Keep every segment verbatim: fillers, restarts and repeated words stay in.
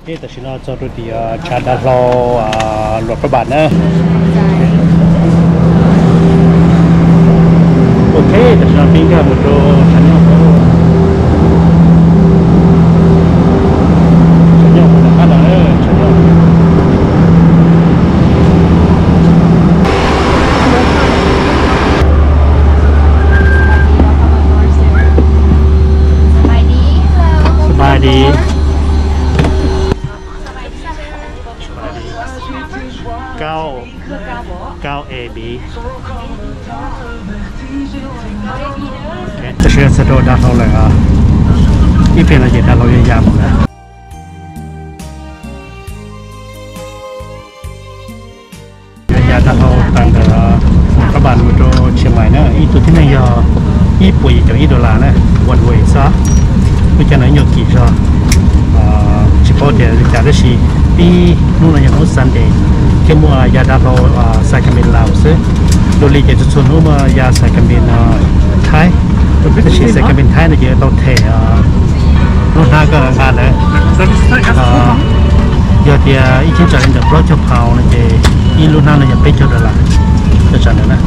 thếแต่ฉันเอาตัวเดียวชาดาโลหลวงพระบาทนะโอเคแต่ฉันปิ้งกับหมดตัวฉันยอมฉันยอมนะอะไรฉันยอมสบายดีเก้าเก้า A B 这是石头大头来啊，一片的也大头也压不来。压大头当个các bạn một chỗ chiang mai nữa, ít tuổi thế này giờ ít bụi cho ít đô la nữa, quần quần sao, bây giờ nó nhiều kỳ sao, chỉ có thể trả được gì, đi lúc này nó sẵn để cái mua giá đa đầu sai cái bên Lào xứ, đôi khi chỉ số nó mà giá sai cái bên Thái, tôi biết là chỉ sai cái bên Thái là giờ tàu thể nó hai cái ngàn đấy, giờ thì ít trên trở nên được block cho phao là chỉ đi luôn nào là giờ bây giờ được là được chẳng nữa nè.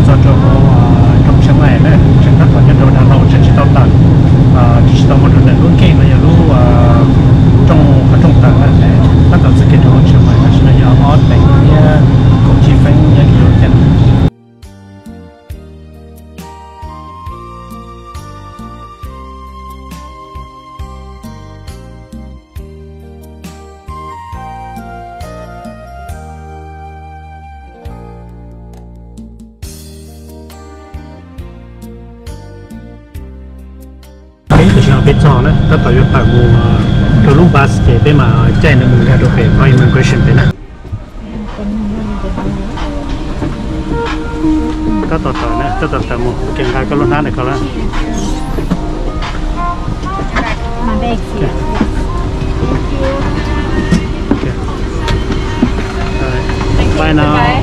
cho cho trong Chiang Mai này trên đất của nhân đồ đàn lâu sẽ chỉ tao tặng chỉ tao một lần luôn kia là lúc trong trong tặng này tất cả sự kiện trong Chiang Mai nó sẽ là ở đây cũng chỉ phải như kiểu chân bên trong đó, tất cả các bạn mua cái lúc bus để bên mà chạy nó mua ra được về coi immigration bên này. Tất cả tất này, tất cả tất mua cái hai cái lô này có là. Bye now.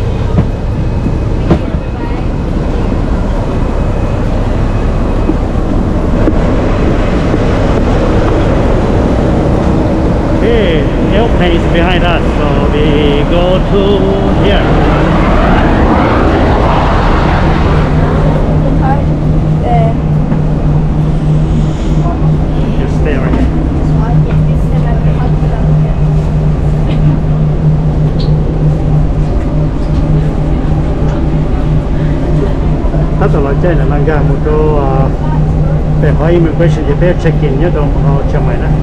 Airplane is behind us, so we go to here. Just stay right here. Tất cả loại chơi là mang ra một chỗ để hỏi immigration thì phải check in nhớ đâu họ cho mày đó.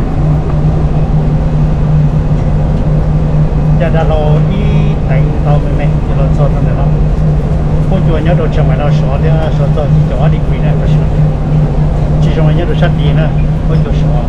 Giờ đã lo đi đánh tàu mình này, giờ lo cho thằng này lo. Cô chú nhớ đồ trong này lo sửa thì sửa cho chỉ cho đi quỳ này có sửa. Chỉ trong nhớ đồ sát đi nữa, cô chú sửa.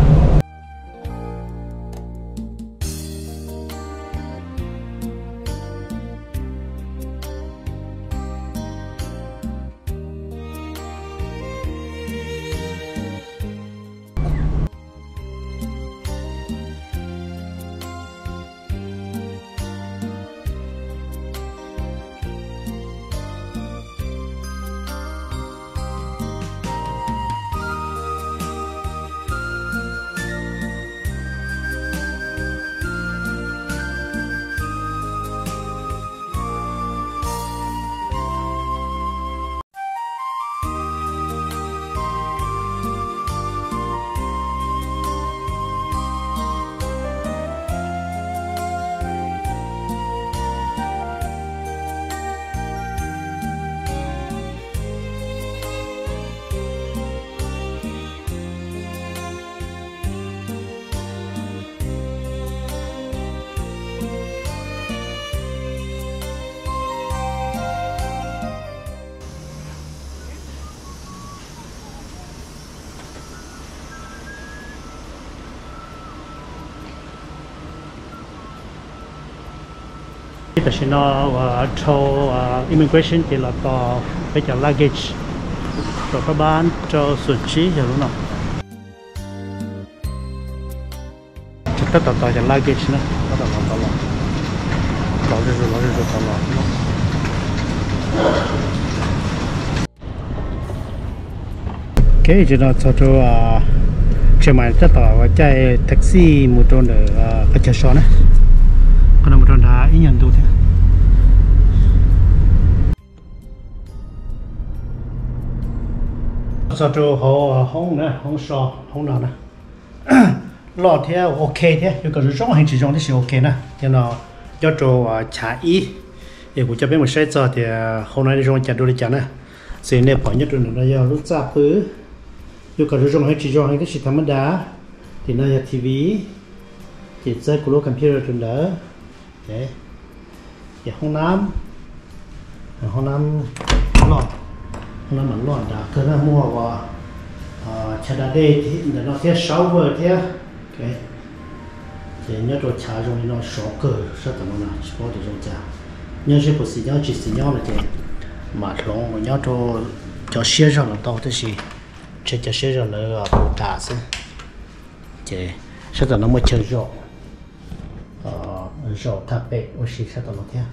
Thì xin nó cho immigration thì là to phải cho luggage cho các bạn cho xuất trí cho lúc nào chúng ta tạo cho luggage nữa ta tạo tạo lo tạo rồi rồi rồi tạo lo cái chuyện đó cho cho Chiang Mai ta tạo chạy taxi một chỗ nữa cái chỗ số này còn một chỗ đã ít nhận đủ thế sau đó họ không nữa không so không nào nè lo theo ok thế nhưng còn trong hành trình trong thì ok nè cho nó cho cho trả ý thì cũng cho biết một sai giờ thì hôm nay trong chặt đôi chặt nè sẽ nên bỏ nhất rồi nó giờ lúc ra phứ nhưng còn trong hành trình trong hành cái thằng đá thì nó là ti vi thì sẽ có lúc computer trên đó đấy thì không nắm không nắm lọt nó mà loạn đã cứ là mua vào chả đã đây thì nó sẽ sáu vừa thế cái thì nhớ rồi trả rồi nó sáu cỡ sao tao nó chỉ có để rồi trả nhớ chỉ có gì nhớ chỉ gì nhớ là cái mà long mà nhớ cho cho xe rồi là tao thế gì chơi cho xe rồi là bộ trả xem cái sao tao nó mới chơi rồi rồi tháp bể ở xí sao tao nó thế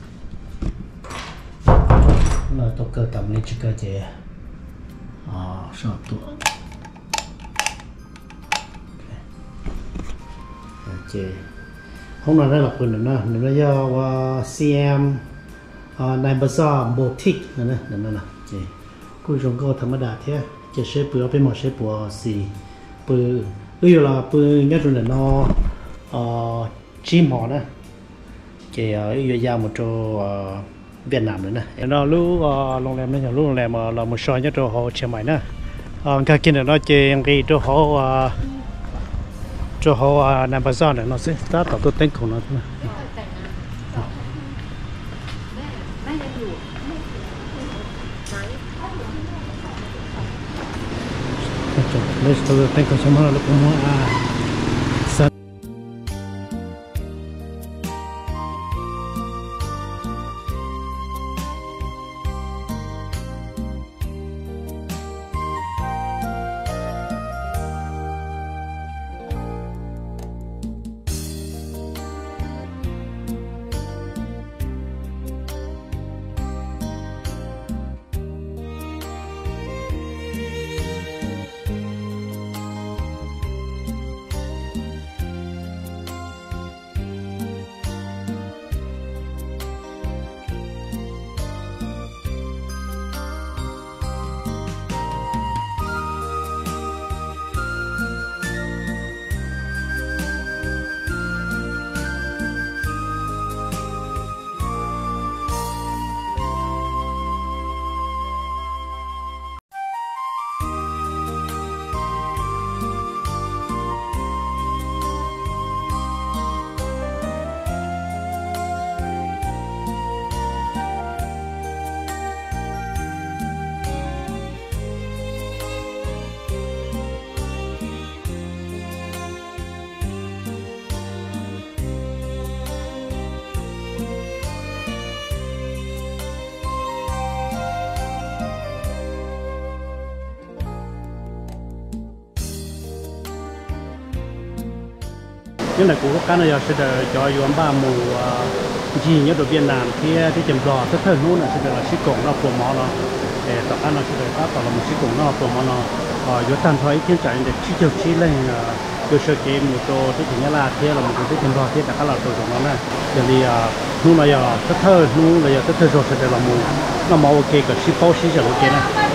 nó tôi cơ tầm lên chỉ cơ chế à sao tụ chế hôm nay là quyền nữa nữa do xê em này bây giờ boutique nè nè nè nè chị cô dùng câu thầm đa thế chỉ sẽ bữa bên một sẽ bữa gì bữa bây giờ là bữa nhất rồi là nó chim họ nè chị ở giờ một chỗ Việt Nam nữa nè nó lúc lồng lem nó lúc lồng lem là một số nhất chỗ họ Chiang Mai nè cái kia nó chơi cái chỗ họ chỗ họ Nam Bắc này nó sẽ start từ tôi tên của nó thôi let's go tên của chúng nó là cũng mua à nhưng là cũng có cái này sẽ được cho yuan ba mù gì nhất ở Việt Nam thì thì chấm đỏ tất thời luôn là sẽ được là sĩ cổng nó phù mỏ nó để tập ăn nó sẽ được phát tạo là một sĩ cổng nó phù mỏ nó ở dưới tàn thoái thiên trại để chi tiêu chi lên cơ sở chế một chỗ thì chỉ là thế là một cái chấm đỏ thế là các loại đồ của nó này giờ thì nu là giờ tất thời nu là giờ tất thời rồi sẽ được là mù nó màu ok cả sĩ bao sĩ giờ ok này